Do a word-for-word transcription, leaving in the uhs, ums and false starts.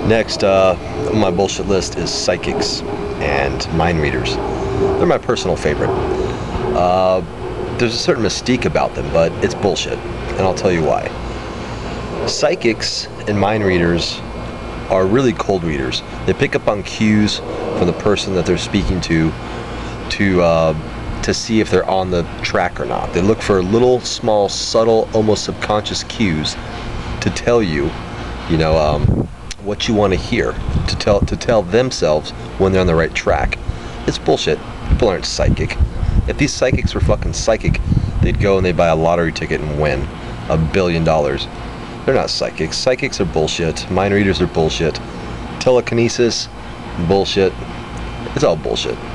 Next uh, on my bullshit list is psychics and mind readers. They're my personal favorite. Uh, there's a certain mystique about them, but it's bullshit, and I'll tell you why. Psychics and mind readers are really cold readers. They pick up on cues from the person that they're speaking to to uh, to see if they're on the track or not. They look for little, small, subtle, almost subconscious cues to tell you, you know, um, what you want to hear, to tell to tell themselves when they're on the right track. It's bullshit. People aren't psychic. If these psychics were fucking psychic, they'd go and they'd buy a lottery ticket and win a billion dollars. They're not psychics. Psychics are bullshit. Mind readers are bullshit. Telekinesis, bullshit. It's all bullshit.